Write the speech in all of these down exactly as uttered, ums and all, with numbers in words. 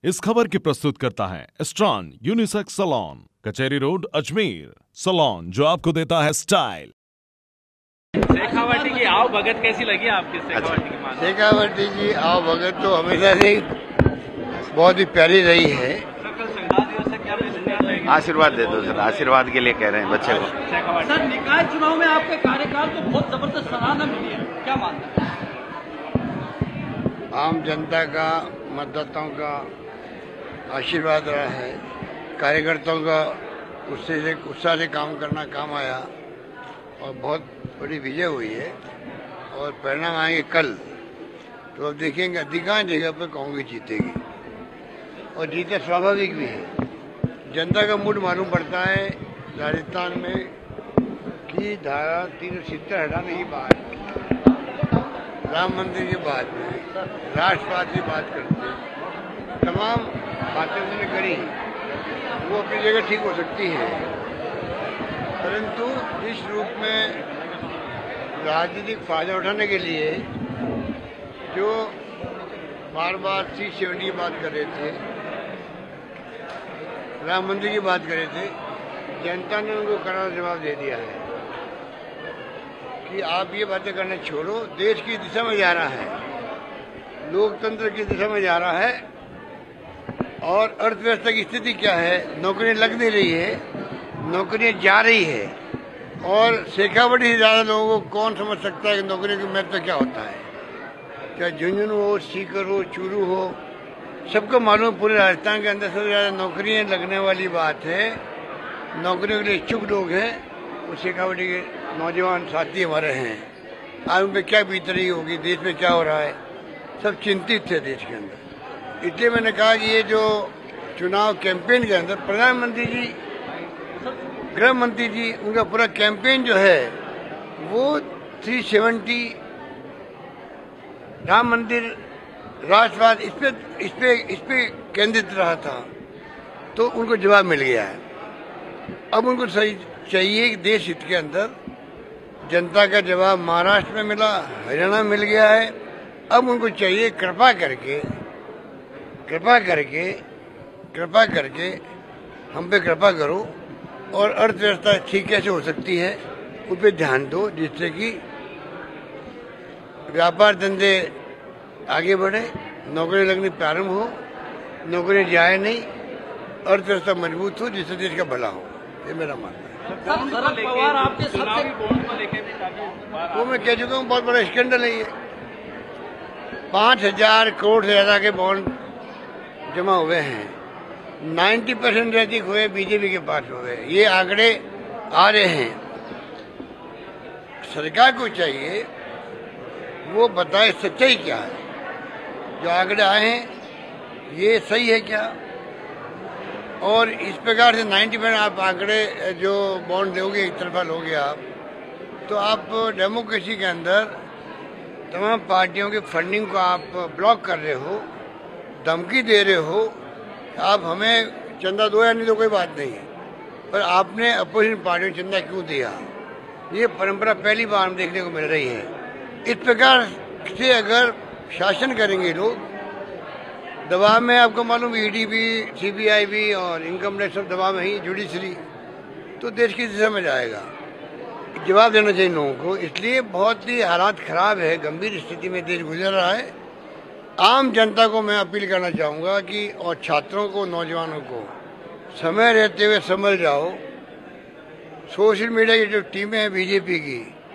इस खबर की प्रस्तुत करता है स्ट्रॉन यूनिसेक्स सैलून, कचहरी रोड, अजमेर। सैलून जो आपको देता है स्टाइल। शेखावटी की आओ भगत कैसी लगी आपकी? शेखावटी की मान शेखावटी की आओ भगत तो हमेशा से बहुत ही प्यारी रही है। आशीर्वाद दे दो सर, आशीर्वाद के लिए कह रहे हैं बच्चे को। सर, निकाय चुनाव में आपके कार्यकाल को बहुत जबरदस्त सराहना मिली है, क्या मानते हैं? आम जनता का, मतदाताओं का आशीर्वाद रहा है, कार्यकर्ताओं का उससे से उत्साह से काम करना काम आया और बहुत बड़ी विजय हुई है और परिणाम आएंगे कल। तो अब देखेंगे अधिकांश जगह पर कांग्रेस जीतेगी और जीते स्वाभाविक भी है। जनता का मूड मालूम पड़ता है राजस्थान में कि धारा तीन सौ सत्तर हटाने की बात, राम मंदिर की बात में, राष्ट्रवाद की बात करते, तमाम बातें उन्होंने करी, वो अपनी जगह ठीक हो सकती है, परंतु इस रूप में राजनीतिक फायदा उठाने के लिए जो बार बार सी सेवेंटी की बात कर रहे थे, राम मंदिर की बात कर रहे थे, जनता ने उनको करारा जवाब दे दिया है कि आप ये बातें करना छोड़ो, देश की दिशा में जा रहा है, लोकतंत्र की दिशा में जा रहा है और अर्थव्यवस्था की स्थिति क्या है, नौकरियां लग नहीं रही है, नौकरियां जा रही है और शेखावटी से ज्यादा लोगों को कौन समझ सकता है कि नौकरी का महत्व क्या होता है। चाहे झुंझुनू हो, सीकर हो, चूरू हो, सबको मालूम पूरे राजस्थान के अंदर सबसे ज्यादा नौकरियां लगने वाली बात है। नौकरियों के लिए इच्छुक लोग हैं, वो शेखावटी के नौजवान साथी हमारे हैं। आज उन पर क्या बीत रही होगी, देश में क्या हो रहा है, सब चिंतित थे देश के अंदर। इसलिए मैंने कहा कि ये जो चुनाव कैंपेन के अंदर प्रधानमंत्री जी, गृह मंत्री जी, उनका पूरा कैंपेन जो है वो थ्री सेवेंटी, राम मंदिर, राष्ट्रवाद, इस पे इस पे इस पे केंद्रित रहा था, तो उनको जवाब मिल गया है। अब उनको सही चाहिए कि देश हित के अंदर जनता का जवाब महाराष्ट्र में मिला, हरियाणा में मिल गया है। अब उनको चाहिए कृपा करके कृपा करके कृपा करके हम पे कृपा करो और अर्थव्यवस्था ठीक कैसे हो सकती है उस पर ध्यान दो, जिससे कि व्यापार धंधे आगे बढ़े, नौकरी लगनी प्रारंभ हो, नौकरी जाए नहीं, अर्थव्यवस्था मजबूत हो, जिससे देश का भला हो। ये मेरा मानना है। शरद पवार आपके सबसे वो मैं कह चुका हूँ, बहुत बड़ा स्कैंडल है ये। पांच हजार करोड़ से ज्यादा के बॉन्ड जमा हुए हैं, नब्बे परसेंट से अधिक हुए बीजेपी के पास हुए, ये आंकड़े आ रहे हैं। सरकार को चाहिए वो बताए सच्चाई क्या है, जो आंकड़े आए हैं ये सही है क्या, और इस प्रकार से नब्बे परसेंट आप आंकड़े जो बॉन्ड दोगे, एक तरफा लोगे आप, तो आप डेमोक्रेसी के अंदर तमाम पार्टियों की फंडिंग को आप ब्लॉक कर रहे हो, धमकी दे रहे हो। आप हमें चंदा दो या नहीं दो कोई बात नहीं है, पर आपने अपोजिशन पार्टियों को चंदा क्यों दिया, ये परंपरा पहली बार हम देखने को मिल रही है। इस प्रकार से अगर शासन करेंगे लोग, दबाव में, आपको मालूम ईडी भी, सीबीआई भी और इनकम टैक्स सब दबाव में ही, जुडिशरी, तो देश की दिशा में जाएगा। जवाब देना चाहिए लोगों को। इसलिए बहुत ही हालात खराब है, गंभीर स्थिति में देश गुजर रहा है। आम जनता को मैं अपील करना चाहूँगा कि, और छात्रों को, नौजवानों को, समय रहते हुए संभल जाओ। सोशल मीडिया की जो टीमें हैं बीजेपी की,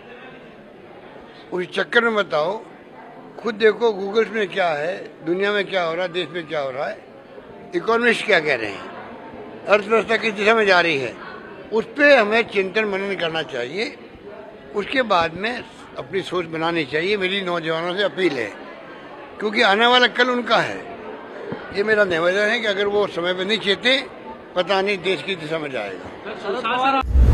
उस चक्कर में बताओ, खुद देखो गूगल में क्या है, दुनिया में क्या हो रहा है, देश में क्या हो रहा है, इकोनॉमिस्ट क्या कह रहे हैं, अर्थव्यवस्था किस दिशा में जा रही है, उस पर हमें चिंतन मनन करना चाहिए। उसके बाद में अपनी सोच बनानी चाहिए। मेरी नौजवानों से अपील है, क्योंकि आने वाला कल उनका है। ये मेरा निवेदन है कि अगर वो समय पर नहीं चेते, पता नहीं देश की दिशा में जाएगा।